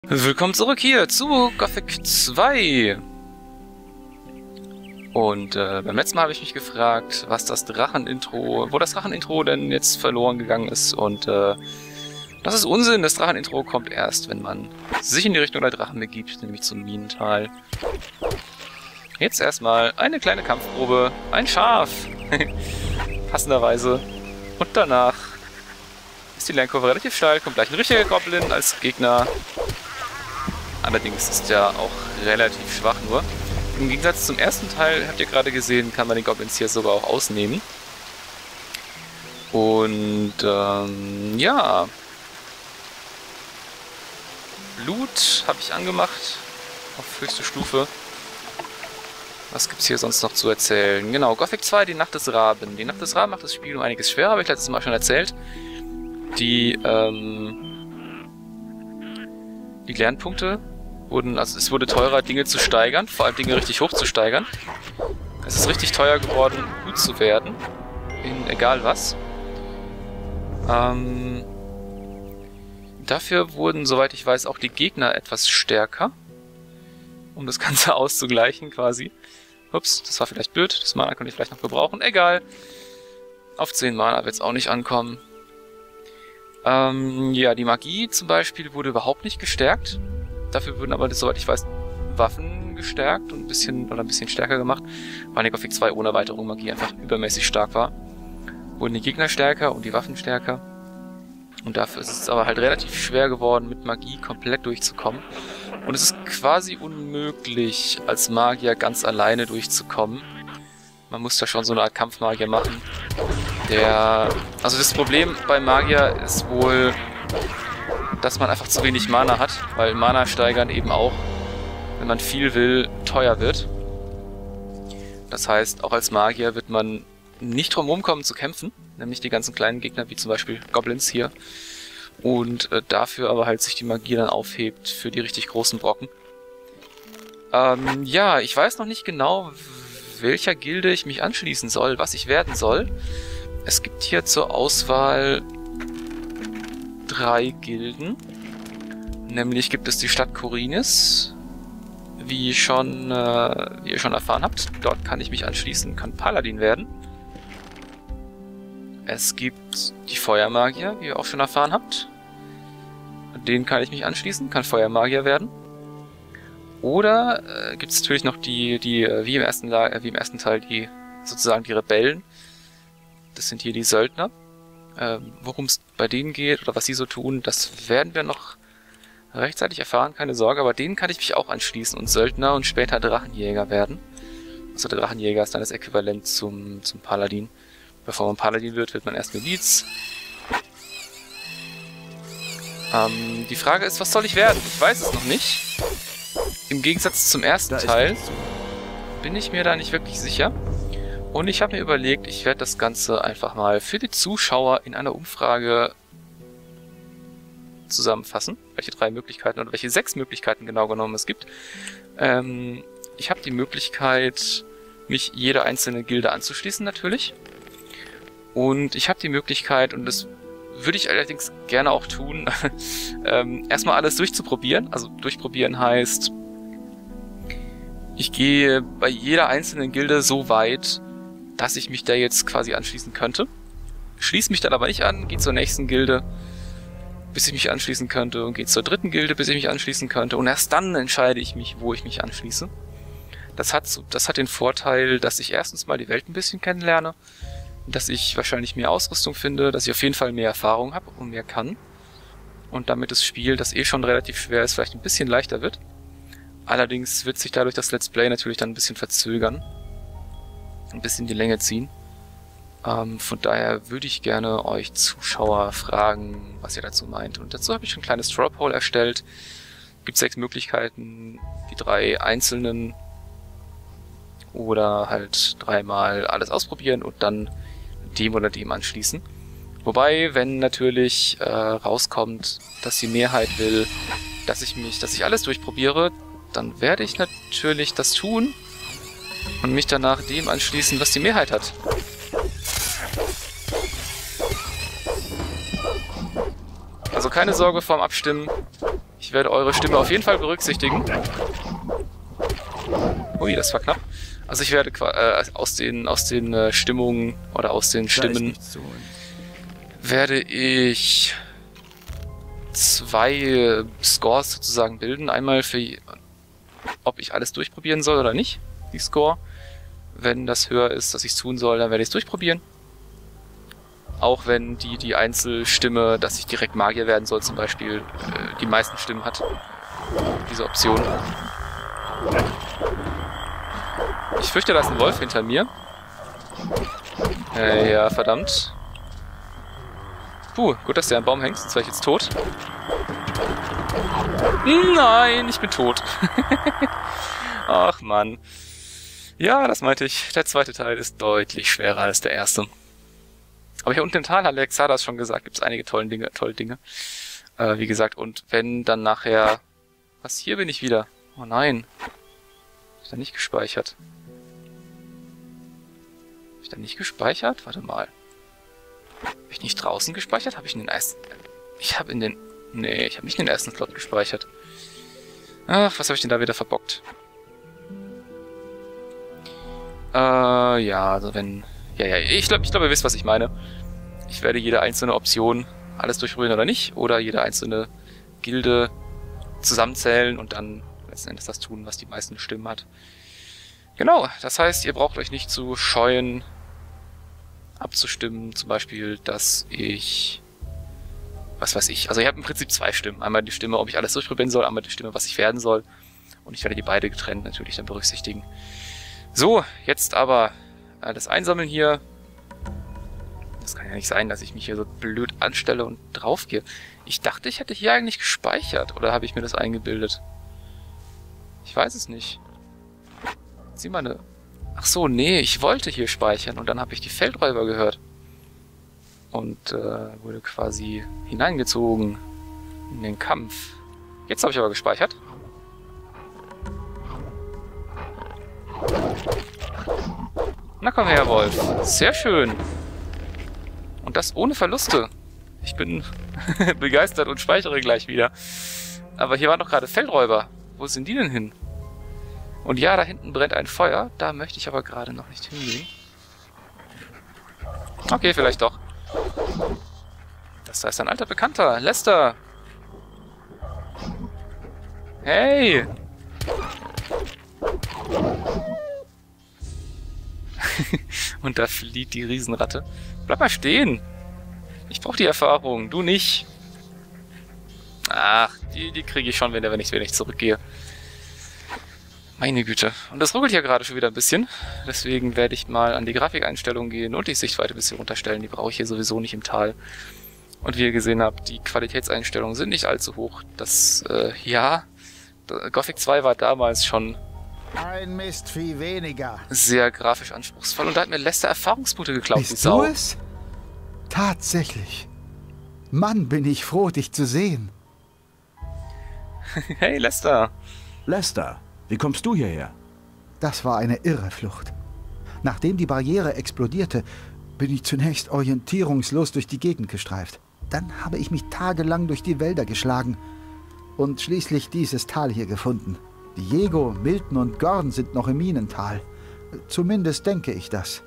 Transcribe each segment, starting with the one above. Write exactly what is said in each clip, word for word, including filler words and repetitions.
Willkommen zurück hier zu Gothic zwei. Und äh, beim letzten Mal habe ich mich gefragt, was das Drachen-Intro, wo das Drachen-Intro denn jetzt verloren gegangen ist. Und äh, das ist Unsinn. Das Drachen-Intro kommt erst, wenn man sich in die Richtung der Drachen begibt, nämlich zum Minental. Jetzt erstmal eine kleine Kampfprobe, ein Schaf, passenderweise. Und danach ist die Lernkurve relativ steil, kommt gleich ein richtiger Goblin als Gegner. Allerdings ist der auch relativ schwach nur. Im Gegensatz zum ersten Teil, habt ihr gerade gesehen, kann man den Goblins hier sogar auch ausnehmen. Und ähm, ja. Loot habe ich angemacht auf höchste Stufe. Was gibt's hier sonst noch zu erzählen? Genau, Gothic zwei, die Nacht des Raben. Die Nacht des Raben macht das Spiel um einiges schwerer, habe ich letztes Mal schon erzählt. Die, ähm... Die Lernpunkte wurden, also es wurde teurer, Dinge zu steigern, vor allem Dinge richtig hoch zu steigern. Es ist richtig teuer geworden, gut zu werden, in egal was. Ähm, dafür wurden, soweit ich weiß, auch die Gegner etwas stärker, um das Ganze auszugleichen quasi. Ups, das war vielleicht blöd, das Mana konnte ich vielleicht noch gebrauchen, egal. Auf zehn Mana wird es auch nicht ankommen. Ähm, ja, die Magie zum Beispiel wurde überhaupt nicht gestärkt. Dafür wurden aber, soweit ich weiß, Waffen gestärkt und ein bisschen oder ein bisschen stärker gemacht, weil in Gothic zwei ohne Erweiterung Magie einfach übermäßig stark war. Wurden die Gegner stärker und die Waffen stärker. Und dafür ist es aber halt relativ schwer geworden, mit Magie komplett durchzukommen. Und es ist quasi unmöglich, als Magier ganz alleine durchzukommen. Man muss da schon so eine Art Kampfmagier machen. Der, also das Problem bei Magier ist wohl, dass man einfach zu wenig Mana hat, weil Mana steigern eben auch, wenn man viel will, teuer wird. Das heißt, auch als Magier wird man nicht drum rumkommen zu kämpfen, nämlich die ganzen kleinen Gegner, wie zum Beispiel Goblins hier. Und äh, dafür aber halt sich die Magie dann aufhebt für die richtig großen Brocken. Ähm, ja, ich weiß noch nicht genau, welcher Gilde ich mich anschließen soll, was ich werden soll. Es gibt hier zur Auswahl drei Gilden. Nämlich gibt es die Stadt Khorinis, wie, schon, äh, wie ihr schon erfahren habt. Dort kann ich mich anschließen, kann Paladin werden. Es gibt die Feuermagier, wie ihr auch schon erfahren habt. Den kann ich mich anschließen, kann Feuermagier werden. Oder äh, gibt es natürlich noch die, die äh, wie, im ersten La äh, wie im ersten Teil, die sozusagen die Rebellen. Das sind hier die Söldner. Ähm, worum es bei denen geht oder was sie so tun, das werden wir noch rechtzeitig erfahren, keine Sorge. Aber denen kann ich mich auch anschließen und Söldner und später Drachenjäger werden. Also der Drachenjäger ist dann das Äquivalent zum, zum Paladin. Bevor man Paladin wird, wird man erst Miliz. Ähm, die Frage ist, was soll ich werden? Ich weiß es noch nicht. Im Gegensatz zum ersten Teil bin ich mir da nicht wirklich sicher. Und ich habe mir überlegt, ich werde das Ganze einfach mal für die Zuschauer in einer Umfrage zusammenfassen, welche drei Möglichkeiten oder welche sechs Möglichkeiten genau genommen es gibt. Ähm, ich habe die Möglichkeit, mich jeder einzelne Gilde anzuschließen natürlich. Und ich habe die Möglichkeit, und das würde ich allerdings gerne auch tun, ähm, erstmal alles durchzuprobieren. Also durchprobieren heißt, ich gehe bei jeder einzelnen Gilde so weit, dass ich mich da jetzt quasi anschließen könnte. Schließe mich dann aber nicht an, gehe zur nächsten Gilde, bis ich mich anschließen könnte, und gehe zur dritten Gilde, bis ich mich anschließen könnte. Und erst dann entscheide ich mich, wo ich mich anschließe. Das hat, das hat den Vorteil, dass ich erstens mal die Welt ein bisschen kennenlerne, dass ich wahrscheinlich mehr Ausrüstung finde, dass ich auf jeden Fall mehr Erfahrung habe und mehr kann. Und damit das Spiel, das eh schon relativ schwer ist, vielleicht ein bisschen leichter wird. Allerdings wird sich dadurch das Let's Play natürlich dann ein bisschen verzögern. Ein bisschen die Länge ziehen. Ähm, von daher würde ich gerne euch Zuschauer fragen, was ihr dazu meint. Und dazu habe ich schon ein kleines Straw Poll erstellt. Gibt sechs Möglichkeiten, die drei einzelnen oder halt dreimal alles ausprobieren und dann dem oder dem anschließen. Wobei, wenn natürlich äh, rauskommt, dass die Mehrheit will, dass ich mich, dass ich alles durchprobiere, dann werde ich natürlich das tun und mich danach dem anschließen, was die Mehrheit hat. Also keine Sorge vorm Abstimmen. Ich Ich werde eure Stimme auf jeden Fall berücksichtigen. Ui, das war knapp. Also ich werde äh, aus den, aus den äh, Stimmungen oder aus den Stimmen werde ich zwei äh, Scores sozusagen bilden. Einmal für, ob ich alles durchprobieren soll oder nicht, die Score. Wenn das höher ist, dass ich es tun soll, dann werde ich es durchprobieren. Auch wenn die, die Einzelstimme, dass ich direkt Magier werden soll, zum Beispiel, äh, die meisten Stimmen hat. Diese Option. Ich fürchte, da ist ein Wolf hinter mir. Äh, ja, verdammt. Puh, gut, dass der am Baum hängt, sonst wäre ich jetzt tot. Nein, ich bin tot. Ach Mann. Ja, das meinte ich. Der zweite Teil ist deutlich schwerer als der erste. Aber hier unten im Tal, hat Alexander schon gesagt, gibt es einige tolle Dinge. Tolle Dinge. Äh, wie gesagt, und wenn dann nachher... Was, hier bin ich wieder? Oh nein. Hab ich da nicht gespeichert? Hab ich da nicht gespeichert? Warte mal. Hab ich nicht draußen gespeichert? Habe ich in den ersten... Ich habe in den... Nee, ich habe nicht in den ersten Slot gespeichert. Ach, was habe ich denn da wieder verbockt? Äh, ja, also wenn... Ja, ja, ich glaube, ich glaube, ihr wisst, was ich meine. Ich werde jede einzelne Option alles durchprobieren oder nicht, oder jede einzelne Gilde zusammenzählen und dann letzten Endes das tun, was die meisten Stimmen hat. Genau, das heißt, ihr braucht euch nicht zu scheuen, abzustimmen, zum Beispiel, dass ich... Was weiß ich, also ich habe im Prinzip zwei Stimmen. Einmal die Stimme, ob ich alles durchprobieren soll, einmal die Stimme, was ich werden soll. Und ich werde die beide getrennt natürlich dann berücksichtigen. So, jetzt aber äh, das Einsammeln hier. Das kann ja nicht sein, dass ich mich hier so blöd anstelle und draufgehe. Ich dachte, ich hätte hier eigentlich gespeichert. Oder habe ich mir das eingebildet? Ich weiß es nicht. Sieh mal eine... Ach so, nee, ich wollte hier speichern. Und dann habe ich die Feldräuber gehört. Und äh, wurde quasi hineingezogen in den Kampf. Jetzt habe ich aber gespeichert. Na komm her, Wolf. Sehr schön. Und das ohne Verluste. Ich bin begeistert und speichere gleich wieder. Aber hier waren doch gerade Feldräuber. Wo sind die denn hin? Und ja, da hinten brennt ein Feuer. Da möchte ich aber gerade noch nicht hingehen. Okay, vielleicht doch. Das da ist ein alter Bekannter. Lester. Hey. Und da flieht die Riesenratte. Bleib mal stehen. Ich brauche die Erfahrung. Du nicht. Ach, die, die kriege ich schon, wenn, wenn, ich, wenn ich zurückgehe. Meine Güte. Und das ruckelt hier gerade schon wieder ein bisschen. Deswegen werde ich mal an die Grafikeinstellungen gehen und die Sichtweite ein bisschen runterstellen. Die brauche ich hier sowieso nicht im Tal. Und wie ihr gesehen habt, die Qualitätseinstellungen sind nicht allzu hoch. Das, äh, ja, Gothic zwei war damals schon ein Mistvieh weniger. Sehr grafisch anspruchsvoll. Und da hat mir Lester Erfahrungspunkte geklaut. Bist du es? Tatsächlich. Mann, bin ich froh, dich zu sehen. Hey, Lester. Lester. Wie kommst du hierher? Das war eine irre Flucht. Nachdem die Barriere explodierte, bin ich zunächst orientierungslos durch die Gegend gestreift. Dann habe ich mich tagelang durch die Wälder geschlagen und schließlich dieses Tal hier gefunden. Diego, Milton und Gorn sind noch im Minental. Zumindest denke ich das.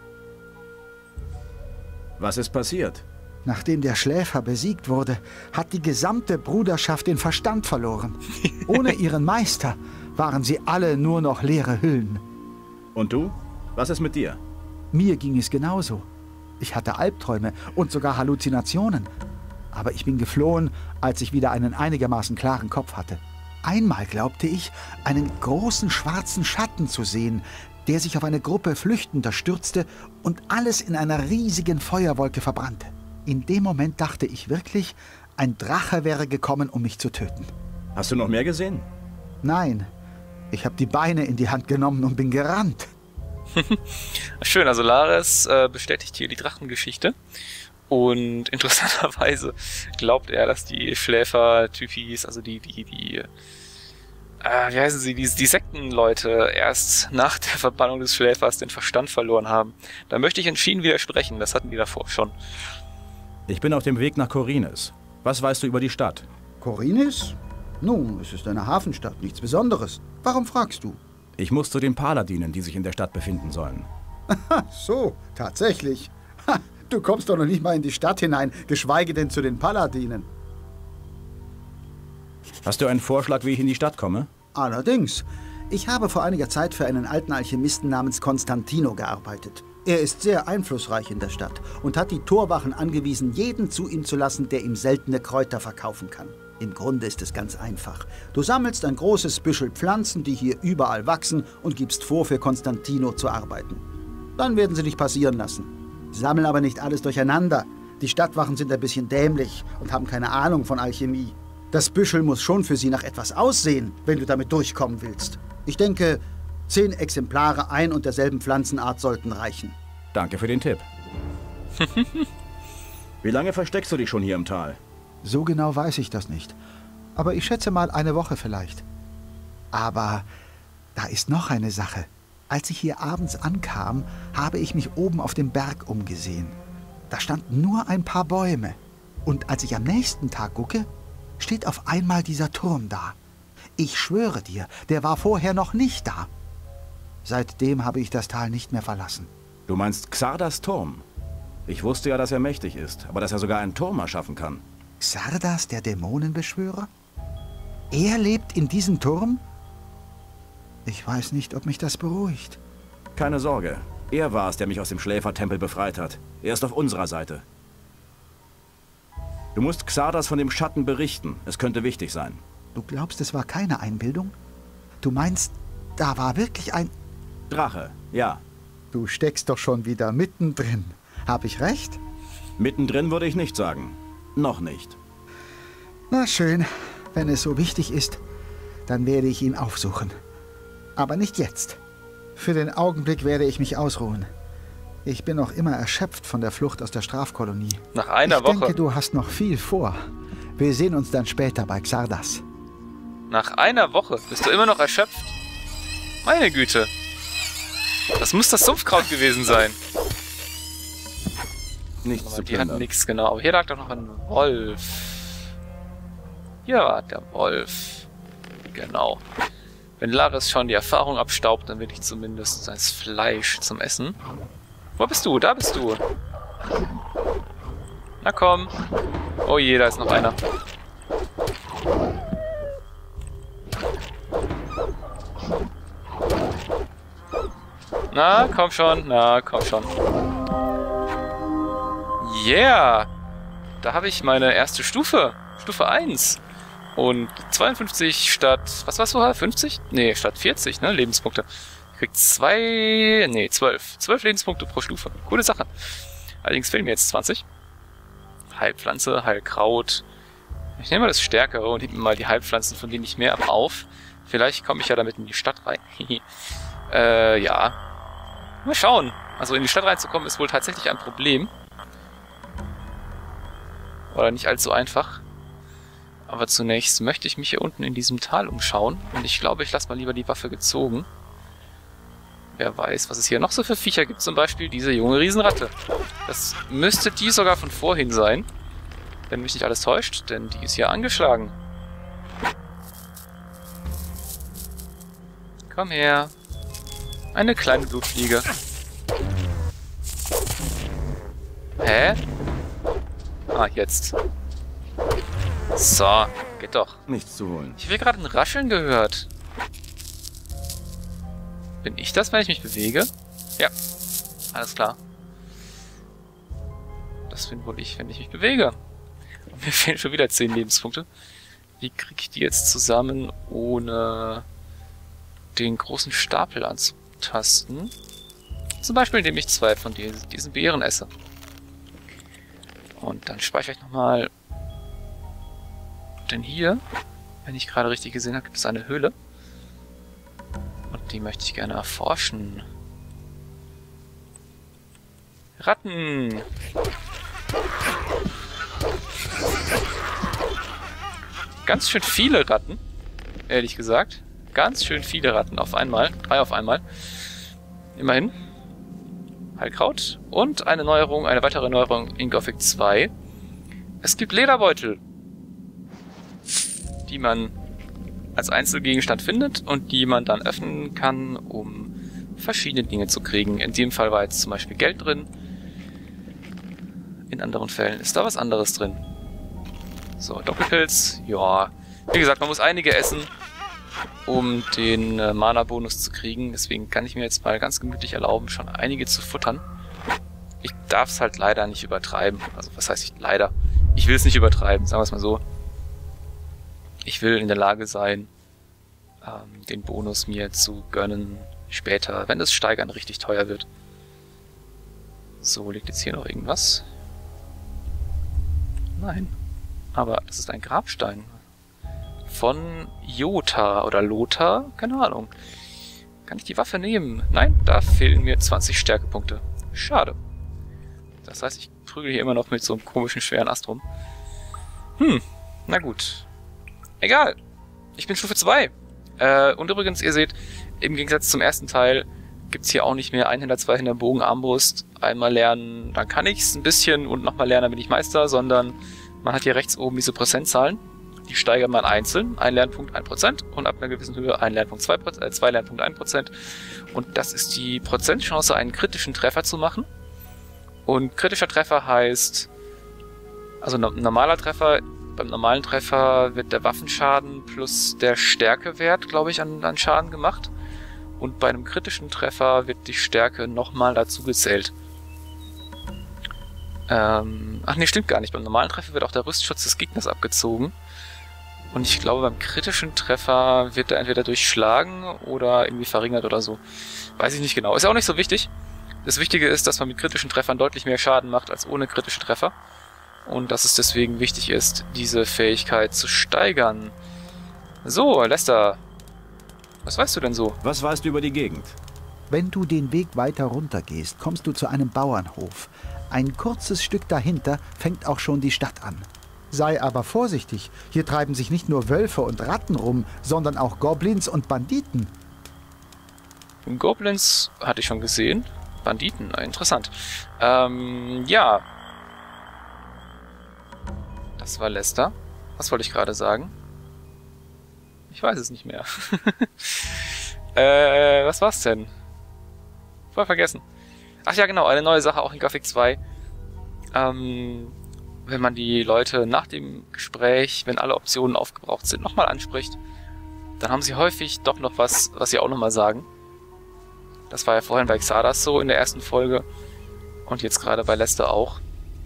Was ist passiert? Nachdem der Schläfer besiegt wurde, hat die gesamte Bruderschaft den Verstand verloren. Ohne ihren Meister waren sie alle nur noch leere Hüllen. Und du? Was ist mit dir? Mir ging es genauso. Ich hatte Albträume und sogar Halluzinationen. Aber ich bin geflohen, als ich wieder einen einigermaßen klaren Kopf hatte. Einmal glaubte ich, einen großen schwarzen Schatten zu sehen, der sich auf eine Gruppe Flüchtender stürzte und alles in einer riesigen Feuerwolke verbrannte. In dem Moment dachte ich wirklich, ein Drache wäre gekommen, um mich zu töten. Hast du noch mehr gesehen? Nein, ich habe die Beine in die Hand genommen und bin gerannt. Schön, also Lares äh, bestätigt hier die Drachengeschichte. Und interessanterweise glaubt er, dass die Schläfer-Typis, also die, die, die, äh, wie heißen sie, die, die Sektenleute erst nach der Verbannung des Schläfers den Verstand verloren haben. Da möchte ich entschieden widersprechen, das hatten die davor schon. Ich bin auf dem Weg nach Khorinis. Was weißt du über die Stadt? Khorinis? Nun, es ist eine Hafenstadt, nichts Besonderes. Warum fragst du? Ich muss zu den Paladinen, die sich in der Stadt befinden sollen. Ha, so, tatsächlich. Ha, du kommst doch noch nicht mal in die Stadt hinein, geschweige denn zu den Paladinen. Hast du einen Vorschlag, wie ich in die Stadt komme? Allerdings. Ich habe vor einiger Zeit für einen alten Alchemisten namens Konstantino gearbeitet. Er ist sehr einflussreich in der Stadt und hat die Torwachen angewiesen, jeden zu ihm zu lassen, der ihm seltene Kräuter verkaufen kann. Im Grunde ist es ganz einfach. Du sammelst ein großes Büschel Pflanzen, die hier überall wachsen, und gibst vor, für Konstantino zu arbeiten. Dann werden sie dich passieren lassen. Sammel aber nicht alles durcheinander. Die Stadtwachen sind ein bisschen dämlich und haben keine Ahnung von Alchemie. Das Büschel muss schon für sie nach etwas aussehen, wenn du damit durchkommen willst. Ich denke, zehn Exemplare ein und derselben Pflanzenart sollten reichen. Danke für den Tipp. Wie lange versteckst du dich schon hier im Tal? So genau weiß ich das nicht. Aber ich schätze mal eine Woche vielleicht. Aber da ist noch eine Sache. Als ich hier abends ankam, habe ich mich oben auf dem Berg umgesehen. Da standen nur ein paar Bäume. Und als ich am nächsten Tag gucke, steht auf einmal dieser Turm da. Ich schwöre dir, der war vorher noch nicht da. Seitdem habe ich das Tal nicht mehr verlassen. Du meinst Xardas Turm? Ich wusste ja, dass er mächtig ist, aber dass er sogar einen Turm erschaffen kann. Xardas, der Dämonenbeschwörer? Er lebt in diesem Turm? Ich weiß nicht, ob mich das beruhigt. Keine Sorge. Er war es, der mich aus dem Schläfertempel befreit hat. Er ist auf unserer Seite. Du musst Xardas von dem Schatten berichten. Es könnte wichtig sein. Du glaubst, es war keine Einbildung? Du meinst, da war wirklich ein... Drache, ja. Du steckst doch schon wieder mittendrin. Hab ich recht? Mittendrin würde ich nicht sagen. Noch nicht. Na schön. Wenn es so wichtig ist, dann werde ich ihn aufsuchen. Aber nicht jetzt. Für den Augenblick werde ich mich ausruhen. Ich bin noch immer erschöpft von der Flucht aus der Strafkolonie. Nach einer ich Woche. Ich denke, du hast noch viel vor. Wir sehen uns dann später bei Xardas. Nach einer Woche bist du immer noch erschöpft? Meine Güte. Das muss das Sumpfkraut gewesen sein. Nichts Aber zu die hatten plündern. nichts, genau. Aber hier lag doch noch ein Wolf. Hier war der Wolf. Genau. Wenn Laris schon die Erfahrung abstaubt, dann will ich zumindest sein Fleisch zum Essen. Wo bist du? Da bist du. Na komm. Oh je, da ist noch einer. Na, komm schon. Na, komm schon. Yeah! Da habe ich meine erste Stufe. Stufe eins. Und zweiundfünfzig statt... Was war's vorher? fünfzig? Nee, statt vierzig, ne? Lebenspunkte. Ich krieg zwei... Nee, zwölf. zwölf Lebenspunkte pro Stufe. Coole Sache. Allerdings fehlen mir jetzt zwanzig. Heilpflanze, Heilkraut. Ich nehme mal das Stärkere und heb mir mal die Heilpflanzen, von denen ich mehr habe, auf. Vielleicht komme ich ja damit in die Stadt rein. äh, ja. Mal schauen. Also in die Stadt reinzukommen ist wohl tatsächlich ein Problem. Oder nicht allzu einfach. Aber zunächst möchte ich mich hier unten in diesem Tal umschauen. Und ich glaube, ich lasse mal lieber die Waffe gezogen. Wer weiß, was es hier noch so für Viecher gibt. Zum Beispiel diese junge Riesenratte. Das müsste die sogar von vorhin sein. Wenn mich nicht alles täuscht, denn die ist hier angeschlagen. Komm her. Eine kleine Blutfliege. Hä? Ah, jetzt. So, geht doch. Nichts zu holen. Ich habe hier gerade ein Rascheln gehört. Bin ich das, wenn ich mich bewege? Ja, alles klar. Das bin wohl ich, wenn ich mich bewege. Und mir fehlen schon wieder zehn Lebenspunkte. Wie kriege ich die jetzt zusammen, ohne den großen Stapel anzutasten? Zum Beispiel, indem ich zwei von diesen, diesen Beeren esse. Und dann speichere ich nochmal. Denn hier, wenn ich gerade richtig gesehen habe, gibt es eine Höhle. Und die möchte ich gerne erforschen. Ratten! Ganz schön viele Ratten, ehrlich gesagt. Ganz schön viele Ratten auf einmal. Drei auf einmal. Immerhin. Heilkraut. Und eine Neuerung, eine weitere Neuerung in Gothic zwei. Es gibt Lederbeutel, die man als Einzelgegenstand findet und die man dann öffnen kann, um verschiedene Dinge zu kriegen. In dem Fall war jetzt zum Beispiel Geld drin. In anderen Fällen ist da was anderes drin. So, Doppelpilz. Ja, wie gesagt, man muss einige essen, um den äh, Mana-Bonus zu kriegen. Deswegen kann ich mir jetzt mal ganz gemütlich erlauben, schon einige zu futtern. Ich darf es halt leider nicht übertreiben. Also, was heißt ich leider? Ich will es nicht übertreiben, sagen wir es mal so. Ich will in der Lage sein, ähm, den Bonus mir zu gönnen später, wenn das Steigern richtig teuer wird. So, liegt jetzt hier noch irgendwas? Nein. Aber das ist ein Grabstein. Von Jota oder Lothar? Keine Ahnung. Kann ich die Waffe nehmen? Nein, da fehlen mir zwanzig Stärkepunkte. Schade. Das heißt, ich prügel hier immer noch mit so einem komischen, schweren Ast rum. Hm, na gut. Egal. Ich bin Stufe zwei. Äh, und übrigens, ihr seht, im Gegensatz zum ersten Teil gibt's hier auch nicht mehr Einhänder, Zweihänder, Bogen, Armbrust. Einmal lernen, dann kann ich's ein bisschen und nochmal lernen, dann bin ich Meister, sondern man hat hier rechts oben diese Prozentzahlen. Die steigert man einzeln. Ein Lernpunkt ein Prozent und ab einer gewissen Höhe ein Lernpunkt zwei Prozent, äh, zwei Lernpunkt ein Prozent. Und das ist die Prozentchance, einen kritischen Treffer zu machen. Und kritischer Treffer heißt, also ein normaler Treffer, beim normalen Treffer wird der Waffenschaden plus der Stärkewert, glaube ich, an, an Schaden gemacht. Und bei einem kritischen Treffer wird die Stärke nochmal dazu gezählt. Ähm, ach nee, stimmt gar nicht. Beim normalen Treffer wird auch der Rüstschutz des Gegners abgezogen. Und ich glaube, beim kritischen Treffer wird er entweder durchschlagen oder irgendwie verringert oder so. Weiß ich nicht genau. Ist ja auch nicht so wichtig. Das Wichtige ist, dass man mit kritischen Treffern deutlich mehr Schaden macht als ohne kritische Treffer. Und dass es deswegen wichtig ist, diese Fähigkeit zu steigern. So, Lester. Was weißt du denn so? Was weißt du über die Gegend? Wenn du den Weg weiter runter gehst, kommst du zu einem Bauernhof. Ein kurzes Stück dahinter fängt auch schon die Stadt an. Sei aber vorsichtig, hier treiben sich nicht nur Wölfe und Ratten rum, sondern auch Goblins und Banditen. Goblins hatte ich schon gesehen. Banditen, interessant. Ähm, ja. Das war Lester. Was wollte ich gerade sagen? Ich weiß es nicht mehr. äh, was war's denn? Voll vergessen. Ach ja, genau, eine neue Sache auch in Gothic zwei. Ähm, wenn man die Leute nach dem Gespräch, wenn alle Optionen aufgebraucht sind, nochmal anspricht, dann haben sie häufig doch noch was, was sie auch nochmal sagen. Das war ja vorhin bei Xardas so in der ersten Folge und jetzt gerade bei Lester auch.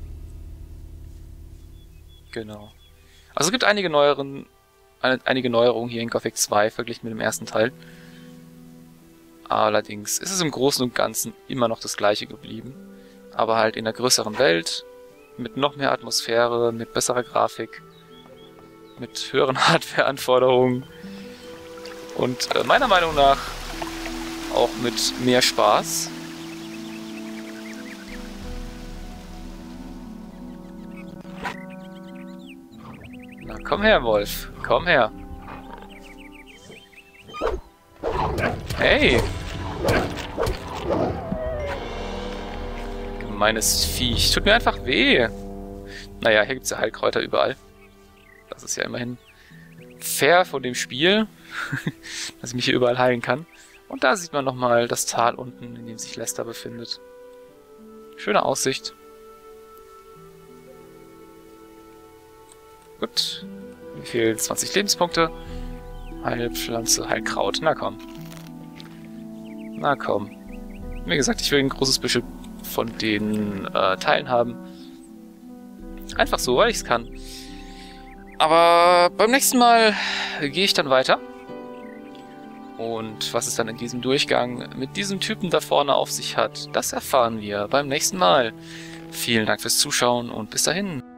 Genau. Also es gibt einige neueren, einige Neuerungen hier in Gothic zwei verglichen mit dem ersten Teil. Allerdings ist es im Großen und Ganzen immer noch das gleiche geblieben. Aber halt in einer größeren Welt, mit noch mehr Atmosphäre, mit besserer Grafik, mit höheren Hardware-Anforderungen und äh, meiner Meinung nach auch mit mehr Spaß. Na komm her, Wolf. Komm her. Hey! Gemeines Viech. Tut mir einfach weh. Naja, hier gibt es ja Heilkräuter überall. Das ist ja immerhin fair von dem Spiel, dass ich mich hier überall heilen kann. Und da sieht man nochmal das Tal unten, in dem sich Lester befindet. Schöne Aussicht. Gut. Mir fehlen zwanzig Lebenspunkte. Heilpflanze, Heilkraut. Na komm. Na komm. Wie gesagt, ich will ein großes Büschel von den äh, Teilen haben. Einfach so, weil ich es kann. Aber beim nächsten Mal gehe ich dann weiter. Und was es dann in diesem Durchgang mit diesem Typen da vorne auf sich hat, das erfahren wir beim nächsten Mal. Vielen Dank fürs Zuschauen und bis dahin.